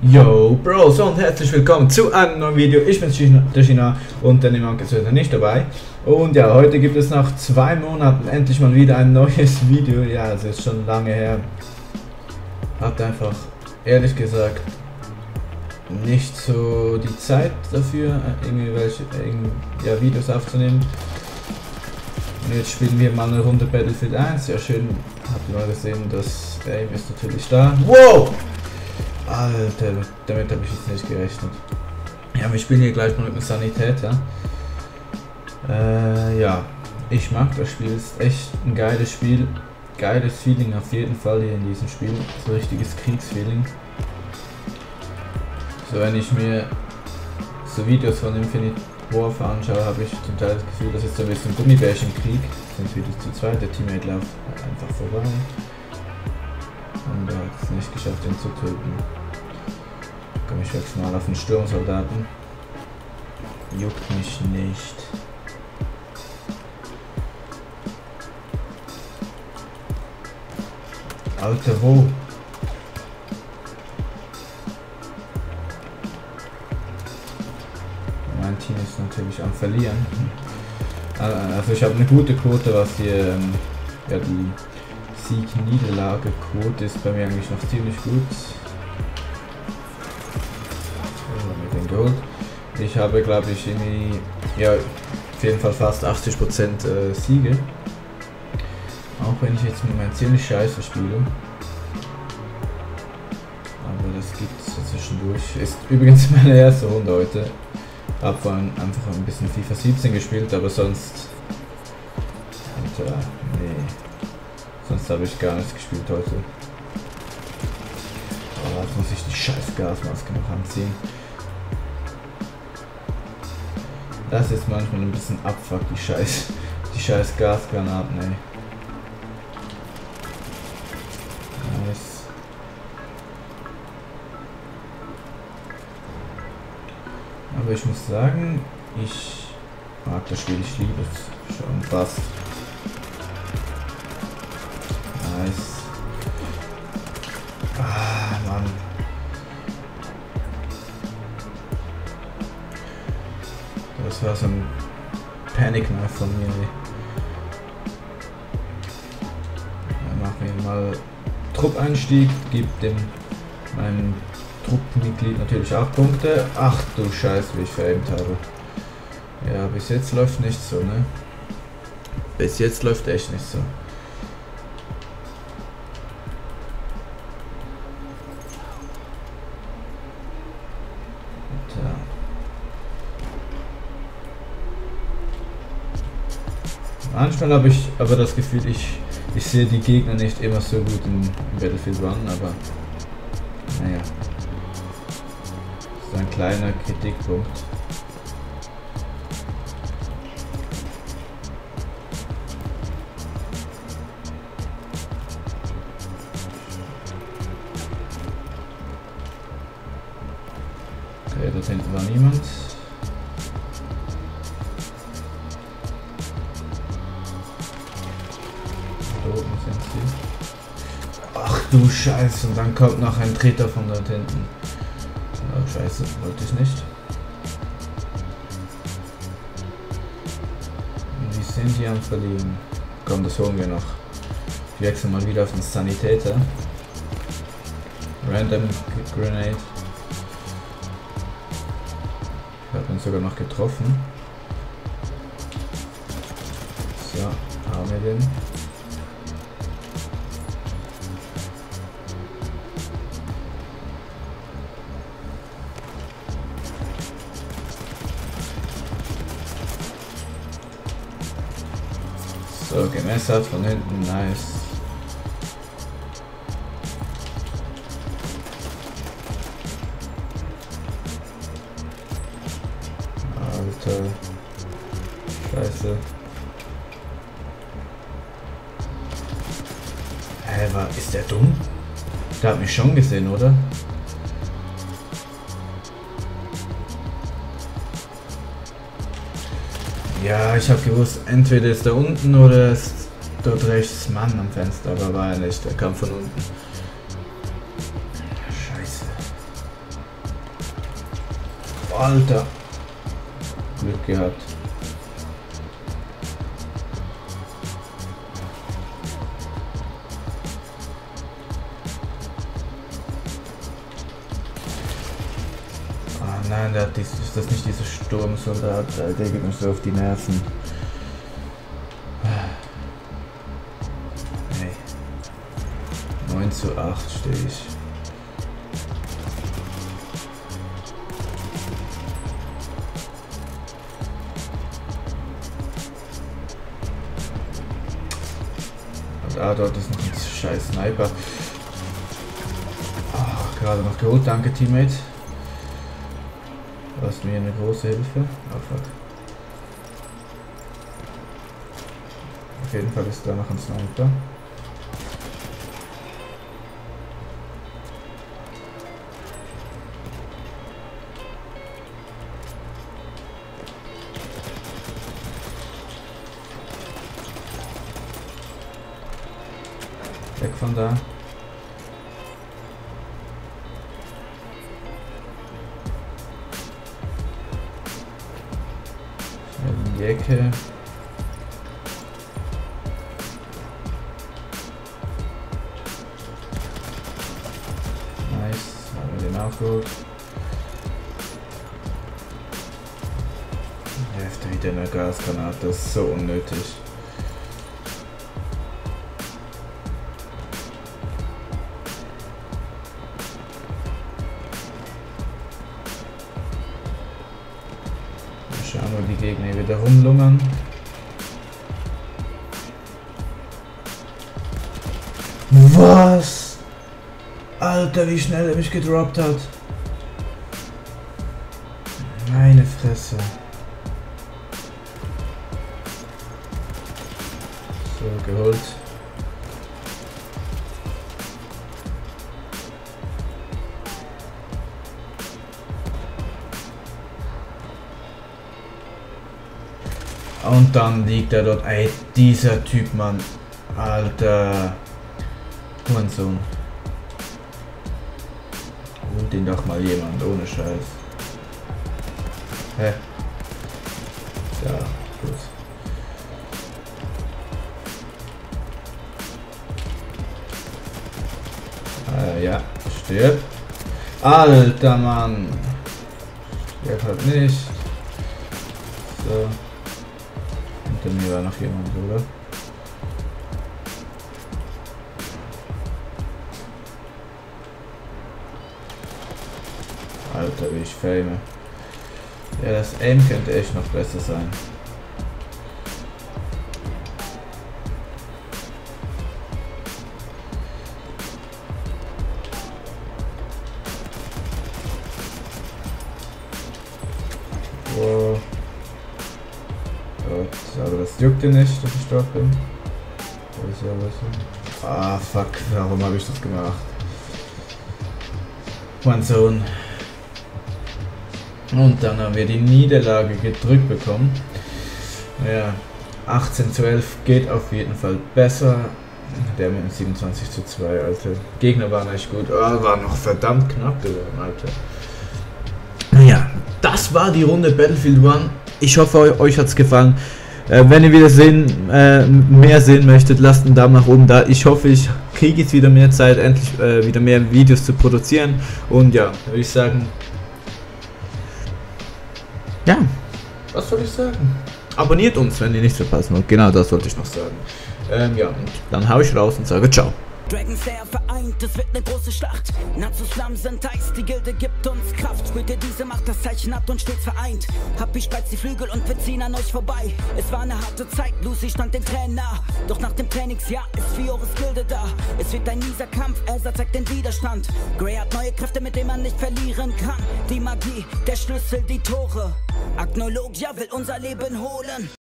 Yo Bros und herzlich willkommen zu einem neuen Video. Ich bin der China und der Nimank ist heute nicht dabei. Und ja, heute gibt es nach 2 Monaten endlich mal wieder ein neues Video. Ja, es ist schon lange her. Hat einfach, ehrlich gesagt, nicht so die Zeit dafür, irgendwelche Videos aufzunehmen. Und jetzt spielen wir mal eine Runde Battlefield 1. Ja, schön, habt ihr mal gesehen, das Aim ist natürlich da. Wow! Alter, damit habe ich jetzt nicht gerechnet. Ja, wir spielen hier gleich mal mit dem Sanitäter. Ja, ich mag das Spiel, ist echt ein geiles Spiel. Geiles Feeling auf jeden Fall hier in diesem Spiel. So richtiges Kriegsfeeling. So, wenn ich mir so Videos von Infinite Warfare anschaue, habe ich zum Teil das Gefühl, das ist so ein bisschen Gummibärchenkrieg. Sind wieder zu zweit, der Teammate läuft einfach vorbei. Und er hat es nicht geschafft, ihn zu töten. Komm, ich wechsle mal auf den Sturmsoldaten. Juckt mich nicht. Alter, wo? Mein Team ist natürlich am Verlieren. Also ich habe eine gute Quote, was hier ja, die Sieg-Niederlage-Quote ist bei mir eigentlich noch ziemlich gut. Ich habe, glaube ich, irgendwie, ja, auf jeden Fall fast 80% Siege. Auch wenn ich jetzt mit meinem ziemlich scheiße spiele. Aber das gibt es zwischendurch. Ist übrigens meine erste Runde heute. Hab vorhin einfach ein bisschen FIFA 17 gespielt, aber sonst. Alter, nee. Sonst habe ich gar nichts gespielt heute. Aber jetzt muss ich die scheiß Gasmaske noch anziehen. Das ist manchmal ein bisschen Abfuck, die scheiß Gasgranaten, ey. Nice. Aber ich muss sagen, ich mag das Spiel, ich liebe es schon fast. Nice. Ah, Mann. Das war so ein Panic-Knife von mir. Dann machen wir mal Truppeinstieg, gibt dem meinem Truppenmitglied natürlich auch Punkte. Ach du Scheiße, wie ich veraimt habe. Ja, bis jetzt läuft nicht so, ne? Bis jetzt läuft echt nicht so. Manchmal habe ich aber das Gefühl, ich sehe die Gegner nicht immer so gut in Battlefield 1, aber naja, das ist ein kleiner Kritikpunkt. Okay, dort hinten war niemand. Ach du Scheiße, und dann kommt noch ein Treter von dort hinten. Oh, Scheiße, wollte ich nicht. Und wie sind die am Verlieren? Komm, das holen wir noch. Ich wechsle mal wieder auf den Sanitäter. Random Grenade. Ich habe ihn sogar noch getroffen. So, haben wir den. So, gemessert von hinten, nice. Alter. Scheiße. Hä, ist der dumm? Der hat mich schon gesehen, oder? Ja, ich habe gewusst, entweder ist er unten oder ist dort rechts Mann am Fenster, aber war er nicht, er kam von unten. Scheiße. Alter. Glück gehabt. Ah nein, ist das nicht dieser Sturmsoldat? Der geht mir so auf die Nerven. Hey. 9:8 stehe ich. Dort ist noch ein scheiß Sniper. Oh, gerade noch geholt, danke Teammate. Du hast mir eine große Hilfe. Oh fuck. Auf jeden Fall ist da noch ein Sniper. Weg von da. Schnell in die Ecke. Nice, haben wir den auch gut. Heftig wieder eine Gasgranate, das ist so unnötig. Schauen wir die Gegner wieder rumlungern. Was? Alter, wie schnell er mich gedroppt hat. Meine Fresse. So, geholt. Und dann liegt er dort, ey, dieser Typ, Mann, Alter, Hurensohn. Holt ihn doch mal jemand, ohne Scheiß. Hä? Ja, gut. Ja, stirb. Alter, Mann. Stirb halt nicht. So. Hinter mir war noch jemand, oder? Alter, wie ich fame. Ja, das Aim könnte echt noch besser sein. Wow. Gott, aber das juckt dir nicht, dass ich dort bin. Ah, fuck, warum habe ich das gemacht? Mein Sohn. Und dann haben wir die Niederlage gedrückt bekommen. Ja, 18:11 geht auf jeden Fall besser. Der mit dem 27:2, Alter. Gegner waren echt gut, aber war noch verdammt knapp geworden, Alter. Ja, das war die Runde Battlefield 1. Ich hoffe, euch hat es gefallen. Wenn ihr wieder mehr sehen möchtet, lasst einen Daumen nach oben da. Ich hoffe, ich kriege jetzt wieder mehr Zeit, endlich wieder mehr Videos zu produzieren. Und ja, würde ich sagen, ja, was soll ich sagen? Abonniert uns, wenn ihr nichts verpassen wollt. Genau das wollte ich noch sagen. Ja, und dann hau ich raus und sage ciao. Dragonslayer vereint, es wird eine große Schlacht. Nazi-Slum sind heiß, die Gilde gibt uns Kraft. Spürt ihr diese Macht, das Zeichen hat uns stets vereint. Hab ich bereits die Flügel und wir ziehen an euch vorbei. Es war eine harte Zeit, Lucy stand den Tränen nah. Doch nach dem Trainingsjahr ist Fioris Gilde da. Es wird ein mieser Kampf, Elsa zeigt den Widerstand. Grey hat neue Kräfte, mit denen man nicht verlieren kann. Die Magie, der Schlüssel, die Tore. Agnologia will unser Leben holen.